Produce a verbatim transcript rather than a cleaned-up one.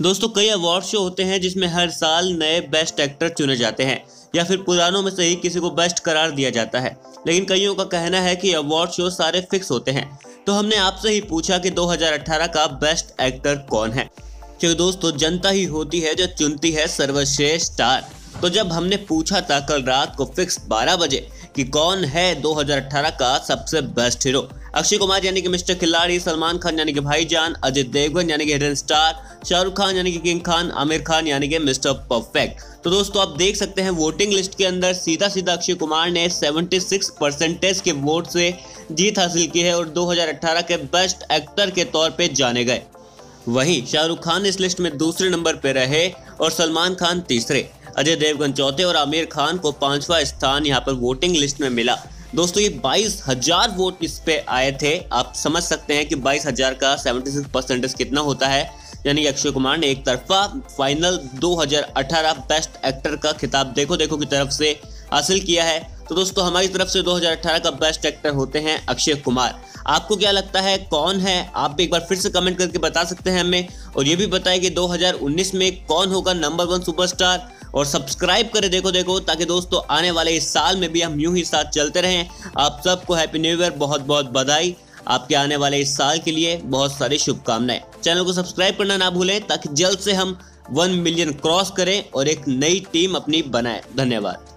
दोस्तों कई award show होते हैं जिसमें हर साल नए बेस्ट एक्टर चुने जाते हैं या फिर पुरानों में से ही किसी को बेस्ट करार दिया जाता है, लेकिन कईयों का कहना है कि अवार्ड शो सारे फिक्स होते हैं। तो हमने आपसे ही पूछा कि दो हज़ार अठारह का बेस्ट एक्टर कौन है, क्योंकि दोस्तों जनता ही होती है जो चुनती है सर्वश्रेष्ठ स्टार। तो जब हमने पूछा था कल रात को फिक्स बारह बजे कि कौन है दो हज़ार अठारह का सबसे बेस्ट हीरो, अक्षय कुमार यानी कि मिस्टर खिलाड़ी, सलमान खान यानी कि भाईजान, अजय देवगन यानी कि हिडन स्टार, शाहरुख खान यानी कि किंग खान, आमिर खान यानी कि मिस्टर परफेक्ट। तो दोस्तों आप देख सकते हैं वोटिंग लिस्ट के अंदर सीधा सीधा अक्षय कुमार ने छिहत्तर परसेंटेज के वोट से जीत हासिल की है और दो हज़ार अठारह के बेस्ट एक्टर के तौर पे जाने गए। वहीं शाहरुख खान इस लिस्ट में दूसरे नंबर पे रहे और सलमान खान तीसरे, अजय देवगन चौथे और आमिर खान को पांचवा स्थान यहाँ पर वोटिंग लिस्ट में मिला। दोस्तों ये बाईस हजार वोट इस पे आए थे। आप समझ सकते हैं कि बाईस हजार का छिहत्तर परसेंटेज कितना होता है, यानी अक्षय कुमार ने एक तरफा फाइनल दो हज़ार अठारह बेस्ट एक्टर का खिताब देखो देखो की तरफ से हासिल किया है। तो दोस्तों हमारी तरफ से दो हज़ार अठारह का बेस्ट एक्टर होते हैं अक्षय कुमार। आपको क्या लगता है कौन है, आप एक बार फिर से कमेंट करके बता सकते हैं हमें, और ये भी बताएं कि दो हज़ार उन्नीस में कौन होगा नंबर वन सुपरस्टार। और सब्सक्राइब करें देखो देखो ताकि दोस्तों आने वाले इस साल में भी हम यूं ही साथ चलते रहें। आप सबको हैप्पी न्यू ईयर, बहुत बहुत बधाई। आपके आने वाले इस साल के लिए बहुत सारी शुभकामनाएं। चैनल को सब्सक्राइब करना ना भूलें ताकि जल्द से हम वन मिलियन क्रॉस करें और एक नई टीम अपनी बनाएं। धन्यवाद।